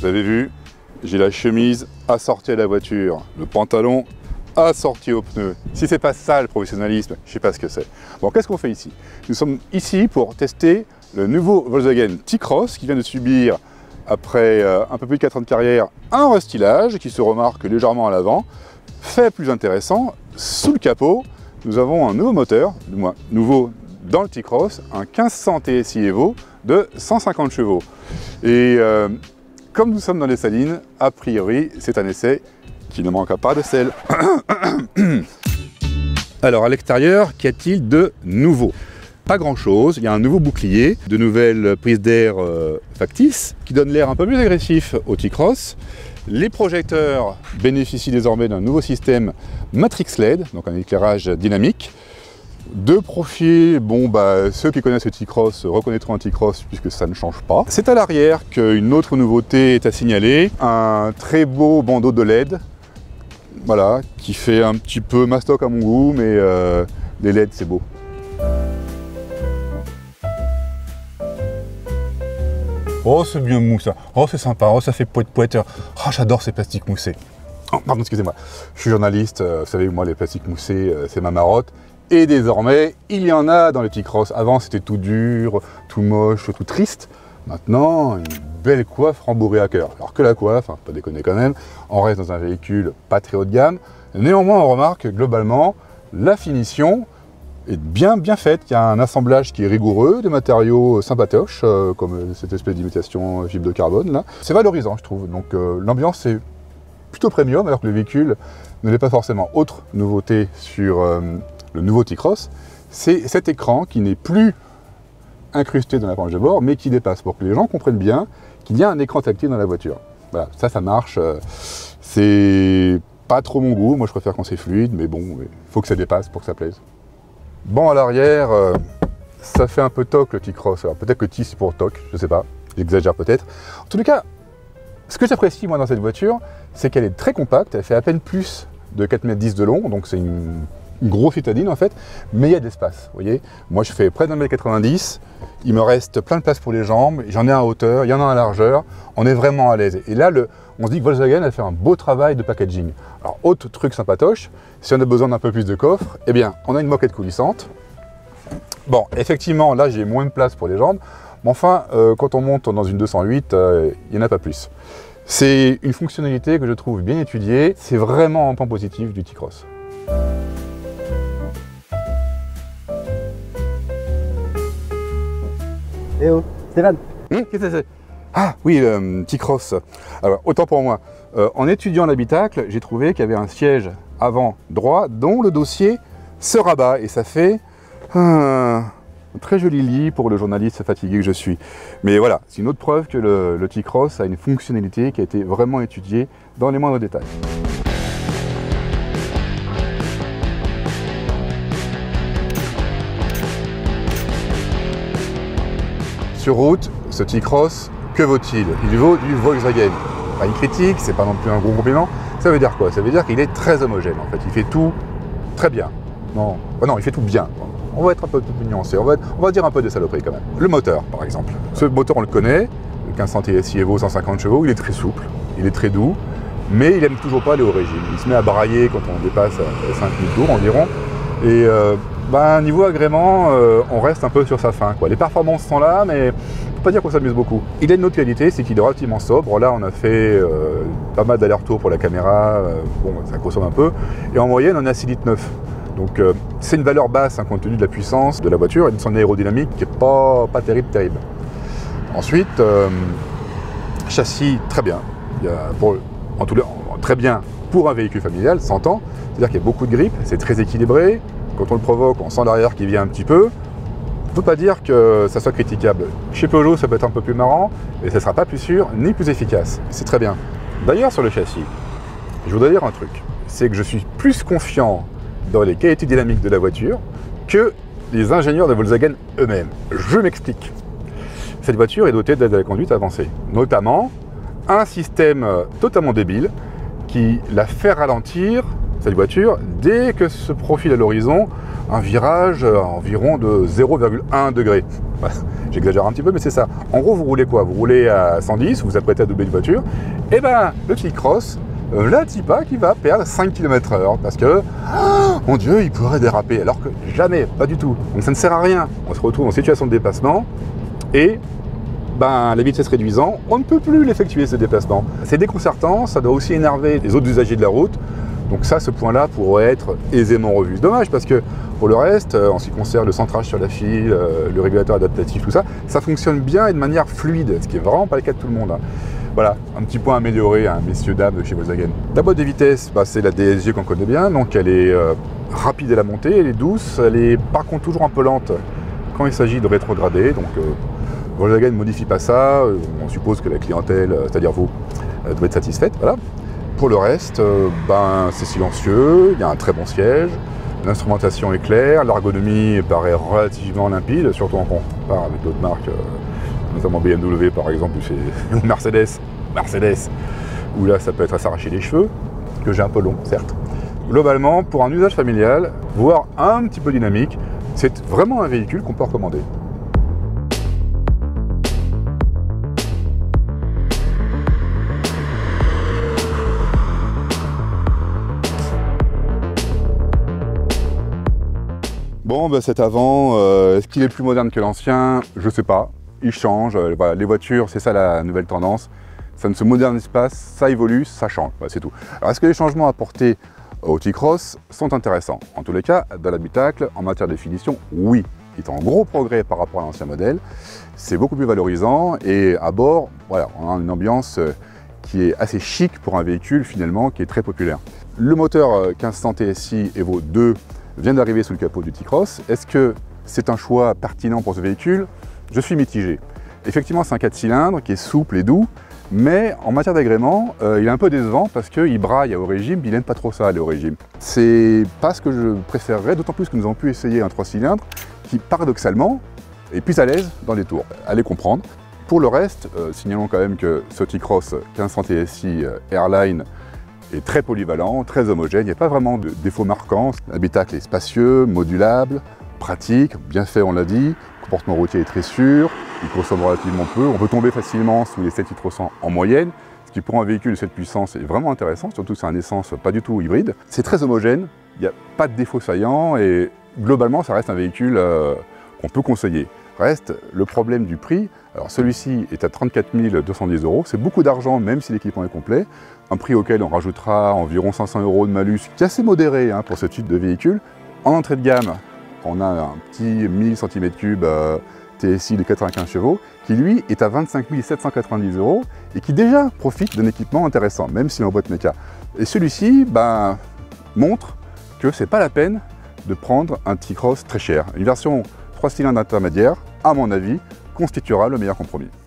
Vous avez vu, j'ai la chemise assortie à la voiture, le pantalon assorti aux pneus. Si c'est pas ça le professionnalisme, je sais pas ce que c'est. Bon, qu'est-ce qu'on fait ici? Nous sommes ici pour tester le nouveau Volkswagen T-Cross qui vient de subir, après un peu plus de 4 ans de carrière, un restylage qui se remarque légèrement à l'avant. Fait plus intéressant, sous le capot, nous avons un nouveau moteur, du moins nouveau dans le T-Cross, un 1500 TSI Evo de 150 chevaux. Et comme nous sommes dans les salines, a priori, c'est un essai qui ne manquera pas de sel. Alors à l'extérieur, qu'y a-t-il de nouveau? Pas grand-chose, il y a un nouveau bouclier, de nouvelles prises d'air factices, qui donnent l'air un peu plus agressif au T-Cross. Les projecteurs bénéficient désormais d'un nouveau système Matrix LED, donc un éclairage dynamique. Deux profils, bon ceux qui connaissent le T-Cross reconnaîtront un T-Cross puisque ça ne change pas. C'est à l'arrière qu'une autre nouveauté est à signaler, un très beau bandeau de LED, voilà, qui fait un petit peu mastoc à mon goût, mais les LED c'est beau. Oh, c'est bien mou ça. Oh, c'est sympa. Oh, ça fait poète-poète. Oh, j'adore ces plastiques moussés. Oh, pardon, excusez-moi. Je suis journaliste. Vous savez, moi, les plastiques moussés, c'est ma marotte. Et désormais, il y en a dans le T-Cross. Avant, c'était tout dur, tout moche, tout triste. Maintenant, une belle coiffe rembourrée à cœur. Alors que la coiffe, pas déconner quand même, on reste dans un véhicule pas très haut de gamme. Néanmoins, on remarque que globalement, la finition est bien faite. Il y a un assemblage qui est rigoureux, des matériaux sympatoches, comme cette espèce d'imitation fibre de carbone là. C'est valorisant, je trouve. Donc l'ambiance est plutôt premium, alors que le véhicule ne l'est pas forcément. Autre nouveauté sur le nouveau T-Cross, c'est cet écran qui n'est plus incrusté dans la planche de bord, mais qui dépasse, pour que les gens comprennent bien qu'il y a un écran tactile dans la voiture. Voilà, ça marche. C'est pas trop mon goût. Moi, je préfère quand c'est fluide, mais bon, il faut que ça dépasse pour que ça plaise. Bon, à l'arrière, ça fait un peu toc le T-Cross. Alors peut-être que T c'est pour toc, je sais pas, j'exagère peut-être. En tout cas, ce que j'apprécie moi dans cette voiture, c'est qu'elle est très compacte, elle fait à peine plus de 4,10 m de long, donc c'est une grosse citadine en fait, mais il y a de l'espace, vous voyez. Moi je fais près d'1,90 m, il me reste plein de place pour les jambes, j'en ai en hauteur, il y en a en largeur, on est vraiment à l'aise. Et là, on se dit que Volkswagen a fait un beau travail de packaging. Alors, autre truc sympatoche, si on a besoin d'un peu plus de coffre, eh bien, on a une moquette coulissante. Bon, effectivement, là, j'ai moins de place pour les jambes, mais enfin, quand on monte dans une 208, il n'y en a pas plus. C'est une fonctionnalité que je trouve bien étudiée, c'est vraiment un point positif du T-Cross. Eh oh, Stéphane. Qu'est-ce que c'est? Ah oui, T-Cross. Alors, autant pour moi. En étudiant l'habitacle, j'ai trouvé qu'il y avait un siège avant droit dont le dossier se rabat. Et ça fait un très joli lit pour le journaliste fatigué que je suis. Mais voilà, c'est une autre preuve que le T-Cross a une fonctionnalité qui a été vraiment étudiée dans les moindres détails. Sur route, ce T-Cross, que vaut-il? Il vaut du Volkswagen. Pas une critique, c'est pas non plus un gros compliment. Ça veut dire quoi? Ça veut dire qu'il est très homogène en fait. Il fait tout très bien. Non, il fait tout bien. On va être un peu plus nuancé. On va dire un peu de saloperie quand même. Le moteur, par exemple. Ce moteur, on le connaît. Le 1500 TSI Evo 150 chevaux. Il est très souple. Il est très doux. Mais il n'aime toujours pas aller au régime. Il se met à brailler quand on dépasse 5000 tours environ. Et niveau agrément, on reste un peu sur sa fin, quoi. Les performances sont là, mais on peut pas dire qu'on s'amuse beaucoup. Il a une autre qualité, c'est qu'il est relativement sobre. Là, on a fait pas mal d'allers-retours pour la caméra. Ça consomme un peu. Et en moyenne, on a 6,9 litres. Donc, c'est une valeur basse, compte tenu de la puissance de la voiture et de son aérodynamique qui n'est pas terrible. Ensuite, châssis très bien. Très bien pour un véhicule familial, s'entend. C'est-à-dire qu'il y a beaucoup de grippe, c'est très équilibré. Quand on le provoque, on sent l'arrière qui vient un petit peu. On ne peut pas dire que ça soit critiquable. Chez Peugeot, ça peut être un peu plus marrant, mais ça ne sera pas plus sûr ni plus efficace. C'est très bien. D'ailleurs, sur le châssis, je voudrais dire un truc. C'est que je suis plus confiant dans les qualités dynamiques de la voiture que les ingénieurs de Volkswagen eux-mêmes. Je m'explique. Cette voiture est dotée d'aide à la conduite avancée. Notamment, un système totalement débile qui la fait ralentir, cette voiture, dès que se profile à l'horizon un virage environ de 0,1 degré. Voilà. J'exagère un petit peu, mais c'est ça. En gros, vous roulez quoi? Vous roulez à 110, vous vous apprêtez à doubler une voiture, et ben le T-Cross, là, Tipa qui va perdre 5 km/h parce que, oh, mon Dieu, il pourrait déraper. Alors que jamais, pas du tout. Donc ça ne sert à rien. On se retrouve en situation de dépassement et ben, la vitesse réduisant, on ne peut plus l'effectuer ce déplacement. C'est déconcertant, ça doit aussi énerver les autres usagers de la route. Donc ça, ce point-là pourrait être aisément revu. C'est dommage parce que pour le reste, en ce qui concerne le centrage sur la file, le régulateur adaptatif, tout ça, ça fonctionne bien et de manière fluide, ce qui est vraiment pas le cas de tout le monde. Voilà, un petit point amélioré, hein, messieurs, dames, de chez Volkswagen. La boîte de vitesse, bah, c'est la DSG qu'on connaît bien, donc elle est rapide à la montée, elle est douce, elle est par contre toujours un peu lente quand il s'agit de rétrograder. Donc Volkswagen ne modifie pas ça, on suppose que la clientèle, c'est-à-dire vous, doit être satisfaite. Voilà. Pour le reste, ben, c'est silencieux, il y a un très bon siège, l'instrumentation est claire, l'ergonomie paraît relativement limpide, surtout en compare avec d'autres marques, notamment BMW par exemple, ou Mercedes, où là ça peut être à s'arracher les cheveux, que j'ai un peu long, certes. Globalement, pour un usage familial, voire un petit peu dynamique, c'est vraiment un véhicule qu'on peut recommander. Bon, ben cet avant, est-ce qu'il est plus moderne que l'ancien? Je sais pas, il change. Voilà, les voitures, c'est ça la nouvelle tendance. Ça ne se modernise pas, ça évolue, ça change, voilà, c'est tout. Alors est-ce que les changements apportés au T-Cross sont intéressants? En tous les cas, dans l'habitacle, en matière de finition, oui. C'est un gros progrès par rapport à l'ancien modèle. C'est beaucoup plus valorisant et à bord, voilà, on a une ambiance qui est assez chic pour un véhicule finalement qui est très populaire. Le moteur 1500 TSI Evo 2 vient d'arriver sous le capot du T-Cross. Est-ce que c'est un choix pertinent pour ce véhicule? Je suis mitigé. Effectivement, c'est un 4 cylindres qui est souple et doux, mais en matière d'agrément, il est un peu décevant parce qu'il braille au régime, il n'aime pas trop ça aller au régime. C'est pas ce que je préférerais, d'autant plus que nous avons pu essayer un 3 cylindres qui, paradoxalement, est plus à l'aise dans les tours. Allez comprendre. Pour le reste, signalons quand même que ce T-Cross 1500 TSI Airline est très polyvalent, très homogène, il n'y a pas vraiment de défauts marquants. L'habitacle est spacieux, modulable, pratique, bien fait on l'a dit, le comportement routier est très sûr, il consomme relativement peu, on peut tomber facilement sous les 7 litres au 100 en moyenne, ce qui pour un véhicule de cette puissance est vraiment intéressant, surtout que c'est un essence pas du tout hybride. C'est très homogène, il n'y a pas de défauts saillants et globalement ça reste un véhicule qu'on peut conseiller. Reste le problème du prix. Alors celui-ci est à 34 210 €, c'est beaucoup d'argent même si l'équipement est complet, un prix auquel on rajoutera environ 500 € de malus, qui est assez modéré hein, pour ce type de véhicule. En entrée de gamme, on a un petit 1000 cm3 TSI de 95 chevaux, qui lui est à 25 790 € et qui déjà profite d'un équipement intéressant, même s'il est en boîte méca. Et celui-ci ben, montre que c'est pas la peine de prendre un T-Cross très cher. Une version 3 cylindres intermédiaire, à mon avis, constituera le meilleur compromis.